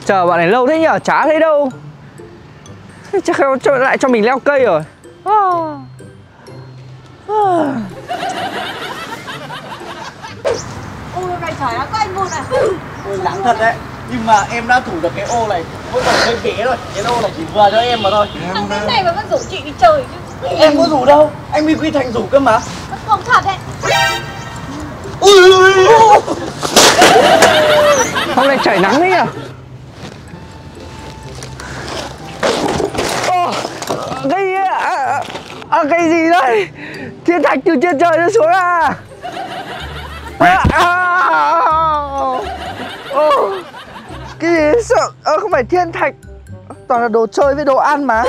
Chờ bạn này lâu thế nhở, chả thấy đâu. Chắc lại cho mình leo cây rồi. Ôi này trời ơi, có anh Vụt này. Ôi nắng thật đấy. Nhưng mà em đã thủ được cái ô này, mỗi còn hơi bé rồi. Cái ô này chỉ vừa cho em mà thôi. Thằng đến này mà vẫn rủ chị đi chơi chứ. Em có rủ đâu, anh Mi Quy Thành rủ cơ mà. Vẫn không thật đấy. Hôm nay trời nắng đấy nhỉ. Cái gì đây? Thiên thạch từ trên trời nó xuống à? Cái gì sợ? Không phải thiên thạch, toàn là đồ chơi với đồ ăn mà.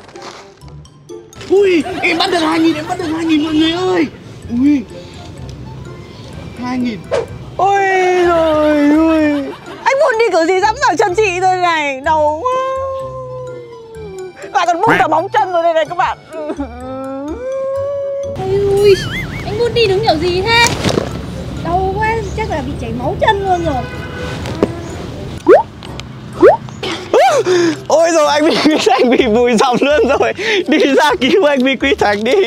Ui, em bắt được 2.000, em bắt được 2.000 mọi người ơi. Ui, 2.000. Ôi trời ơi, Anh Vụt đi kiểu gì dẫm vào chân chị thôi này, đầu quá. Lại còn bung cả móng chân rồi đây này các bạn. Ôi, anh Vụt đi đứng kiểu gì thế? Đau quá, chắc là bị chảy máu chân luôn rồi. ôi rồi anh Mi Quy Thành bị vùi dòng luôn rồi. Đi ra cứu anh Mi Quy Thành đi.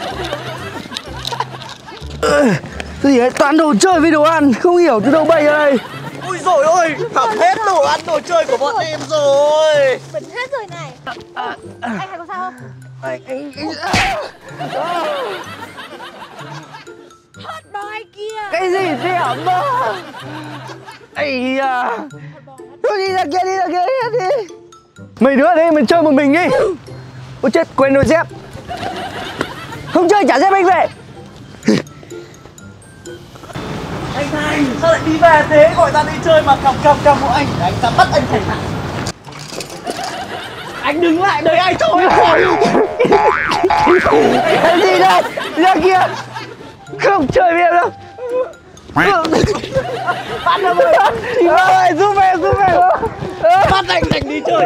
Cái gì đấy, toàn đồ chơi với đồ ăn, không hiểu từ đâu bay ra đây. Ui dồi ôi, hỏng hết đồ ăn đồ chơi của bọn em rồi. Bẩn hết rồi này. Anh hay có sao không? Hot boy kia. Cái gì thế hả mơ? Ây da. Thôi đi ra kia, đi ra kia, đi. Mấy đứa ở đây mình chơi một mình đi. Ôi chết, quên đôi dép. Không chơi trả dép anh về. Anh Thành, sao lại đi về thế? Gọi ta đi chơi mà cầm của anh. Anh ta bắt anh Thành hả? Anh đứng lại đời ai thôi. Cái gì đây? Ra kia. Không chơi với em đâu. Bắt được rồi. Ơi, giúp em. Bắt anh Thành đi chơi.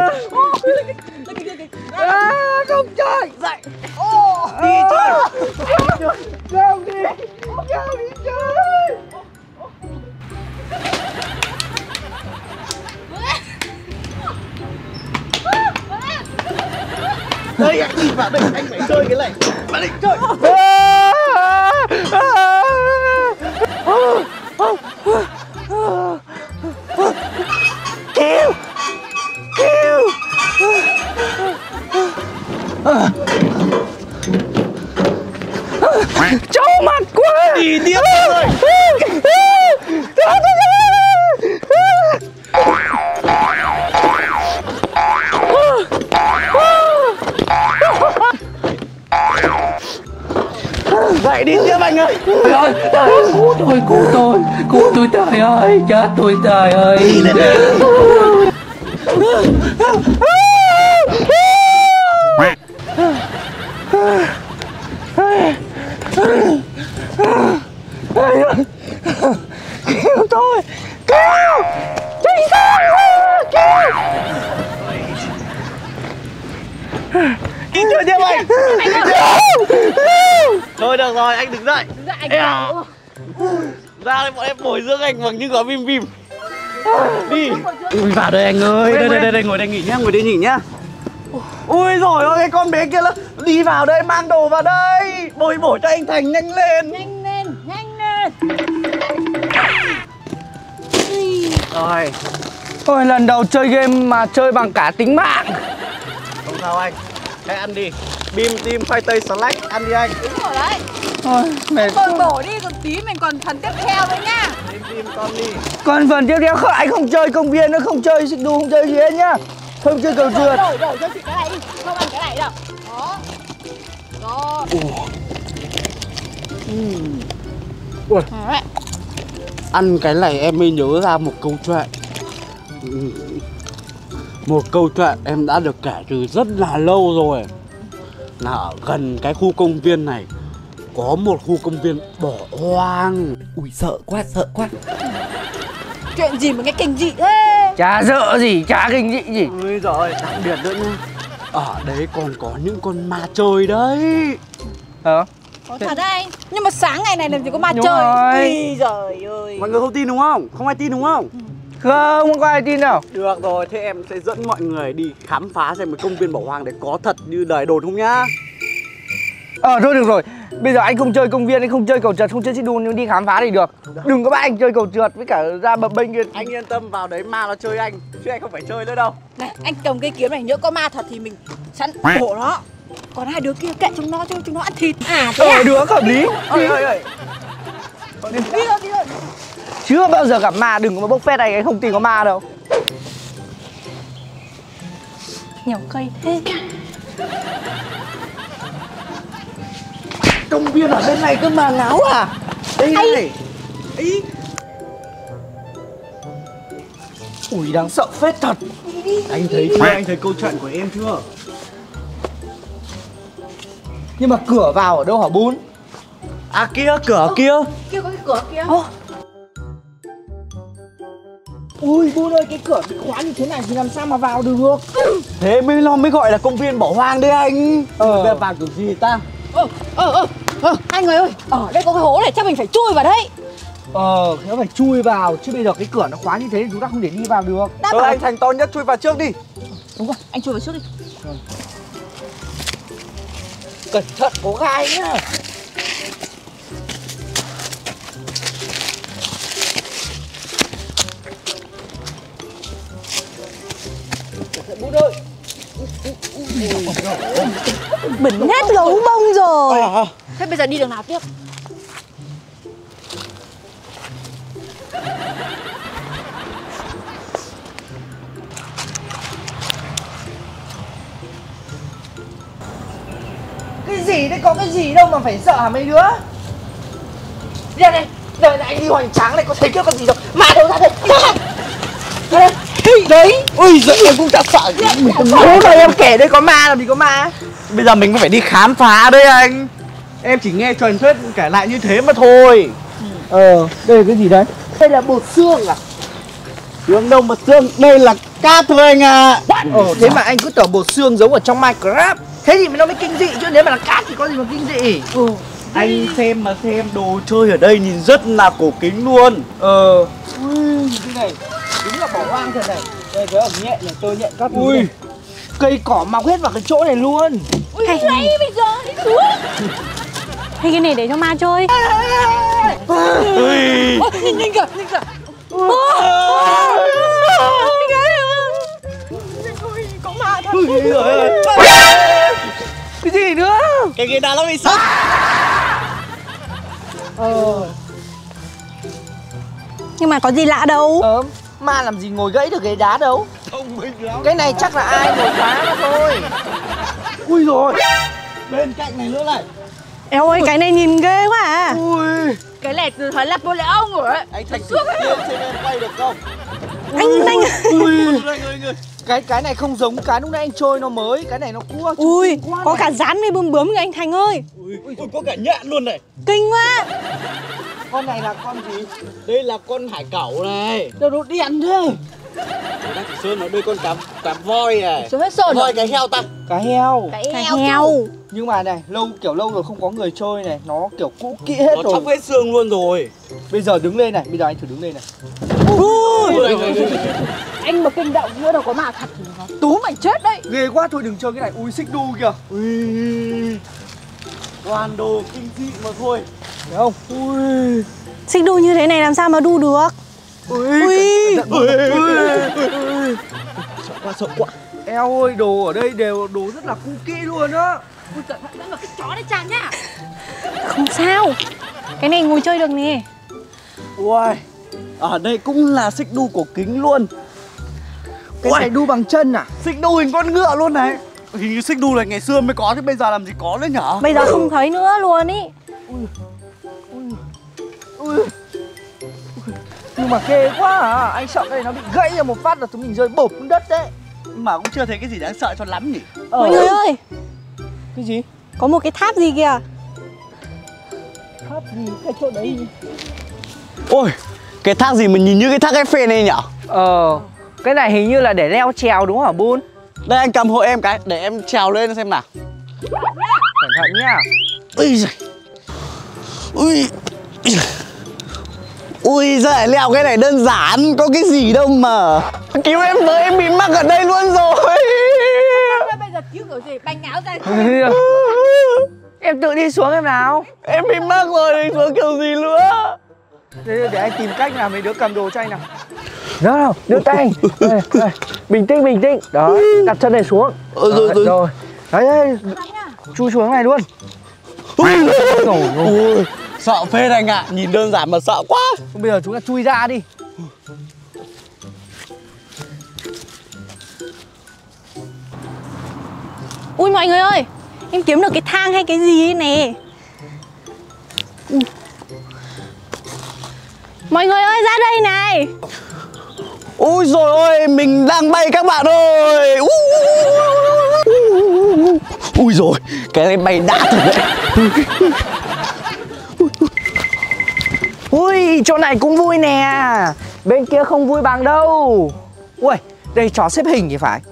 Không chơi. Dậy. Đi chơi. Không đi. Không đi chơi. Đây anh đi vào đây, anh phải chơi cái này. Bạn định chơi. Kêu. Trâu mặt quá. Đi tiếp rồi. Dậy đi tiếp anh ơi. Cứu tôi trời ơi, chết tôi trời ơi. Kêu tôi. Kêu. Chạy sang. Kêu. Đi chơi tiếp anh. Thôi được rồi, anh đứng dậy. Dạ anh bảo. Ra đây bọn em bồi dưỡng anh bằng những gói bim bim. Đi. Ui vào đây anh ơi. Đây ngồi đây nghỉ nhá, ngồi đây nghỉ nhá. Ui rồi ôi cái con bé kia nó đi vào đây mang đồ vào đây. Bồi bổ cho anh Thành nhanh lên. Nhanh lên. Rồi. Ôi, lần đầu chơi game mà chơi bằng cả tính mạng. Không sao anh. Hãy ăn đi. Bim tim khoai tây slack ăn đi anh. Đúng rồi đấy. Ôi, mệt. Bồi bổ đi, còn tí mình còn phần tiếp theo nữa nha. Bim tim con đi. Còn phần tiếp theo anh không chơi công viên nữa, không chơi xích đu, không chơi gì hết nhá. Không chơi cầu trượt. Đổi cho chị cái này đi, không ăn cái này đâu. Đó. Ui. Đấy. Ăn cái này em mới nhớ ra một câu chuyện. Một câu chuyện em đã được kể từ rất là lâu rồi. Là ở gần cái khu công viên này có một khu công viên bỏ hoang. Ui sợ quá. Chuyện gì mà nghe kinh dị thế? Chả sợ gì, chả kinh dị gì. Ôi giời, đặc biệt nữa nha. Ở đấy còn có những con ma trời đấy. Hả? Có thật đấy anh. Nhưng mà sáng ngày này làm gì có ma Đúng chơi. rồi. Ui giời ơi. Mọi người không tin đúng không? Không ai tin đúng không? Không có ai tin đâu. Được rồi, thế em sẽ dẫn mọi người đi khám phá xem một công viên bỏ hoang đấy có thật như lời đồn không nhá. Thôi được rồi. Bây giờ anh không chơi công viên, anh không chơi cầu trượt, không chơi xích đu, nhưng đi khám phá thì được. Đừng có bắt anh chơi cầu trượt với cả ra bập bênh kia. Anh yên tâm, vào đấy ma nó chơi anh, chứ anh không phải chơi nữa đâu. Này, anh cầm cây kiếm này, nhỡ có ma thật thì mình sẵn bổ nó. Còn hai đứa kia kệ chúng nó cho chúng nó ăn thịt. À thế à? Được, hợp lý. Đi thôi. Chưa bao giờ gặp ma, đừng có bốc phét anh không tin có ma đâu. Nhiều cây thế. Công viên ở bên này cơ mà, ngáo à? Đây này. Ý. Ui, đáng sợ phết thật. Anh thấy chưa? Anh thấy câu chuyện của em chưa? Nhưng mà cửa vào ở đâu hả Bún? À kia, cửa kia. Kia có cái cửa kia. Ui Bún ơi, cái cửa bị khóa như thế này thì làm sao mà vào được? Thế mới gọi là công viên bỏ hoang đấy anh. Bây giờ vào kiểu gì ta? Anh người ơi, ở đây có cái hố này, chắc mình phải chui vào đấy. Nó phải chui vào, chứ bây giờ cái cửa nó khóa như thế thì chúng ta không thể đi vào được. Thôi anh thành to nhất chui vào trước đi. Đúng rồi, anh chui vào trước đi. Cẩn thận có gai nhá. Cẩn thận Bún ơi. Bẩn hết gấu bông rồi. Thế bây giờ đi đường nào tiếp? Cái gì đấy, có cái gì đâu mà phải sợ hả mấy đứa? Ra đây, đời này anh đi hoành tráng này có thấy cái con gì đâu. Mà đâu ra đây. Đấy. Ui giời, em cũng đã sợ. Bố rồi em kể đây có ma làm gì có ma. Bây giờ mình cũng phải đi khám phá đấy anh. Em chỉ nghe truyền thuyết kể lại như thế mà thôi. Đây là cái gì đấy? Đây là bột xương à? Xương đâu mà xương, đây là cát thôi anh à. Thế mà anh cứ tưởng bột xương giống ở trong Minecraft. Thế thì nó mới kinh dị chứ, nếu mà là cát thì có gì mà kinh dị. Anh xem mà xem, đồ chơi ở đây nhìn rất là cổ kính luôn. Ui, cái này đúng là bỏ hoang thật này. Đây cái ẩm nhẹ này, tôi nhận các thứ. Ui, này. Cây cỏ mọc hết vào cái chỗ này luôn. Ui, lấy bây giờ đi xuống. Hay cái này để cho ma chơi. Nhìn kìa. Có ma thật. Cái gì nữa? cái ghế đá nó bị sốc. Nhưng mà có gì lạ đâu. Ma làm gì ngồi gãy được ghế đá đâu. Thông minh lắm. Cái này chắc là ai ngồi phá nó thôi. Ui rồi, bên cạnh này nữa này. Eo ơi, cái này nhìn ghê quá à. Ui, Cái này từ thời Lập Lệ ông rồi ấy. Anh thành thử tiên xem em quay được không? cái này không giống cái lúc nãy anh trôi nó mới. Cái này nó cua. Ui, có cả rán với bướm bướm người anh Thành ơi. Ui, có cả nhạn luôn này. Kinh quá. Con này là con gì? Đây là con hải cẩu này. Đâu nó đen thế. Đang chỉ sơn nó đây con cá voi này. Xuống hết sồn Voi cái heo ta. Cá heo. Cái heo. Nhưng mà này, lâu rồi không có người chơi này. Nó kiểu cũ kỹ hết Nó rồi. chóc hết xương luôn rồi. Bây giờ đứng lên này, bây giờ anh thử đứng lên này. Anh mà kinh động nữa đâu có ma thật thì nó tú mày chết đấy. Ghê quá, thôi đừng chơi cái này. Ui, xích đu kìa. Ui, toàn đồ kinh dị mà thôi. Thấy không? Ui. Xích đu như thế này làm sao mà đu được. Ui. Sợ quá. Eo ơi, đồ ở đây đều đồ rất là cũ kỹ luôn á. Ui, cẩn thận dẫn vào cái chó đấy chàng nhá. Không sao. Cái này ngồi chơi được nè. Ui, ở đây cũng là xích đu cổ kính luôn. Cái này đu bằng chân à? Xích đu hình con ngựa luôn này. Hình như xích đu này ngày xưa mới có, thế bây giờ làm gì có nữa nhở? Bây giờ không thấy nữa luôn ý. Ui. Nhưng mà ghê quá à. Anh sợ cái này nó bị gãy ra một phát là chúng mình rơi bộp xuống đất đấy. Nhưng mà cũng chưa thấy cái gì đáng sợ cho lắm nhỉ. Mọi người ơi, Cái gì? có một cái tháp gì kìa. Tháp gì? Cái chỗ đấy. Ôi, cái thác gì mà nhìn như cái thác Eiffel này nhở? Cái này hình như là để leo trèo đúng không hả Bun? Đây anh cầm hộ em cái, để em trèo lên xem nào. Cẩn thận nhá. Ui giời. Ui. Ui giời, leo cái này đơn giản, có cái gì đâu mà. Cứu em với, em bị mắc ở đây luôn rồi. Bây giờ cứu kiểu gì? Bành áo ra. Em tự đi xuống em nào. Em bị mắc rồi, đi xuống kiểu gì nữa. Để anh tìm cách nào mấy đứa cầm đồ cho anh nào. Nào, đưa tay. Đây. Bình tĩnh. Đó, đặt chân này xuống. Rồi. Đấy, chui xuống này luôn. Ui, sợ phết anh ạ, nhìn đơn giản mà sợ quá. Bây giờ chúng ta chui ra đi. Ui mọi người ơi, em kiếm được cái thang hay cái gì ấy nè. Mọi người ơi, ra đây này. Ui rồi ôi, mình đang bay các bạn ơi. Ui rồi, cái này bay đã thật đấy. Ui, chỗ này cũng vui nè. Bên kia không vui bằng đâu. Ui, đây trò xếp hình thì phải.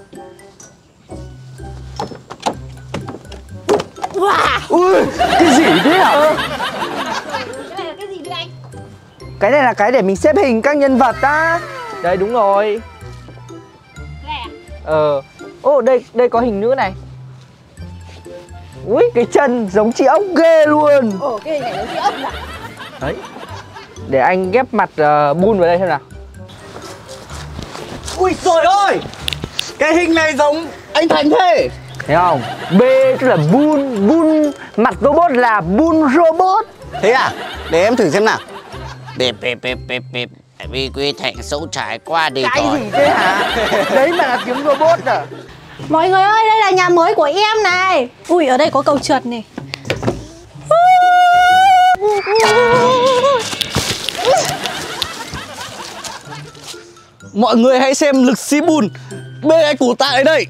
Wow. Ui, cái gì thế hả? Cái này là cái gì vậy anh? Cái này là cái để mình xếp hình các nhân vật á. Đây đúng rồi. Cái này à? Ô, đây có hình nữ này. Ui, cái chân giống chị ốc ghê luôn. Ồ, cái hình này giống chị ốc à? Đấy. Để anh ghép mặt Bun vào đây xem nào. Ui trời ơi, cái hình này giống anh Thành thế. Thấy không? B tức là Bun, mặt robot là Bun robot. Thế à? Để em thử xem nào. Bịp vì quy Thành xấu trải qua đi Cái rồi. gì thế hả? Đấy mà là tiếng robot à? Mọi người ơi, đây là nhà mới của em này. Ui, ở đây có cầu trượt này. Mọi người hãy xem lực sĩ Bun bê anh củ tạ ở đây.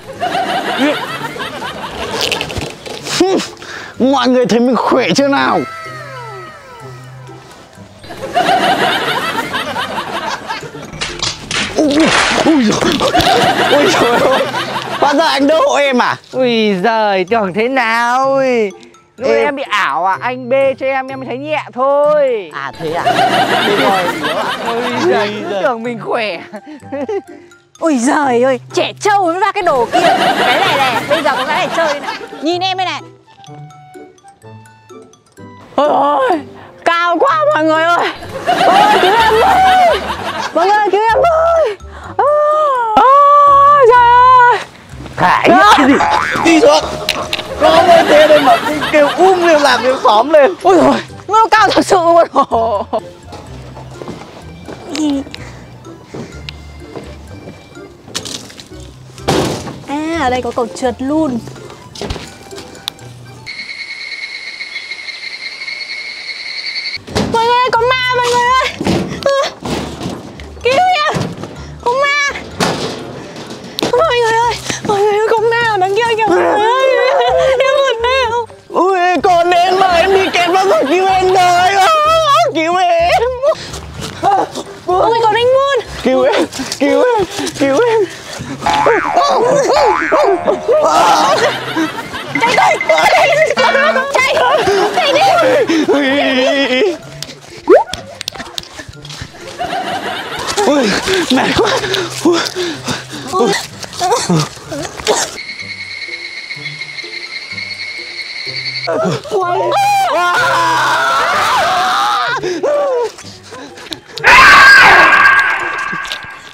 Mọi người thấy mình khỏe chưa nào? Ui trời ơi, hóa ra anh đỡ hộ em à? Ui giời, tưởng thế nào? Ui, lúc Em- em bị ảo à? Anh bê cho em mới thấy nhẹ thôi. À thế à? Đi rồi, yếu à? Ui giời, cứ tưởng mình khỏe. Ôi giời ơi, trẻ trâu mới ra cái đồ kia. Cái này này, bây giờ có cái này chơi này. Nhìn em đây này. Ôi ôi, cao quá mọi người ơi. Ôi, cứu em ơi. Mọi người cứu em ơi. Ôi trời ơi. Khải, cái gì? Đi xuống. Nó mới thế đây mà kêu kêu làm kêu xóm lên. Ôi rồi, nó cao thật sự luôn. À, ở đây có cầu trượt luôn. Mọi người ơi, có ma mọi người ơi. Cứu em. Có ma. Mọi người ơi, có ma ở đằng kia kìa mọi người ơi. Em buồn nào. Ui con đến mà em bị kẹt vào rồi, cứu em với. Cứu em. Ôi còn anh Moon. Cứu em. Chạy đi. Ui, mệt quá.